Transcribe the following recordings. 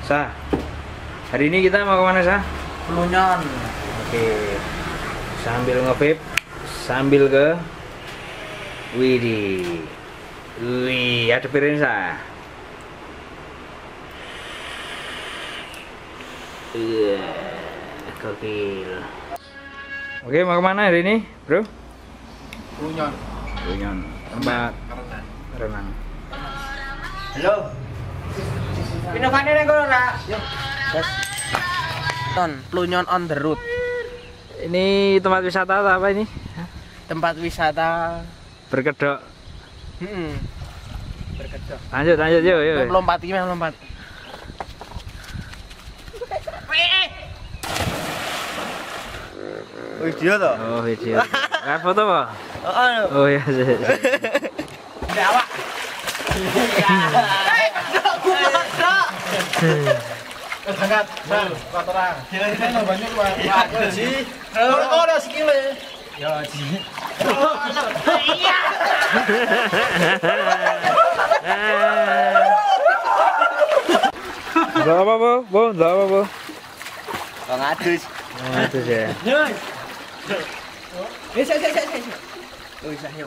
Sa, hari ini kita mau kemana, Sa? Pelunyon. Oke, sambil nge-vape, sambil ke Widih. Wih, ada piring, Sa. Gokil. Oke, mau kemana hari ini, bro? Pelunyon. Pelunyon, tempat renang. Halo. Pinovane nang kono ra? Yo. Tes. Pelunyon on the road. Ini tempat wisata atau apa ini? Tempat wisata Berkedok. berkedok. Lanjut yuk. Lompat iki meh lompat. Video toh? Oh, video. Kan foto apa? Heeh. Oh ya. Awak. Angkat, kotoran. Ini banyak banget sih. Kalau ada skill ya, sih. Iya. Enggak apa, Bu? Enggak apa, Bu? Bang adus. Aduh ya. Saya. Oh, saya.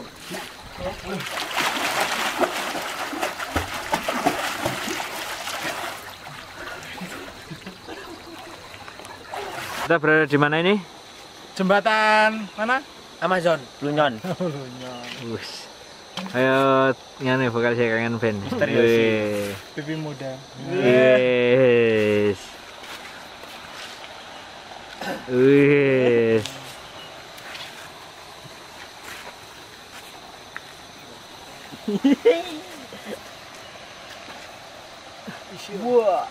Kita berada di mana ini? Jembatan mana? Amazon, Pelunyon. Wus. Ayo ngene vokal saya kangen band. Wih. Pipi muda. Wis. Wis. Wah.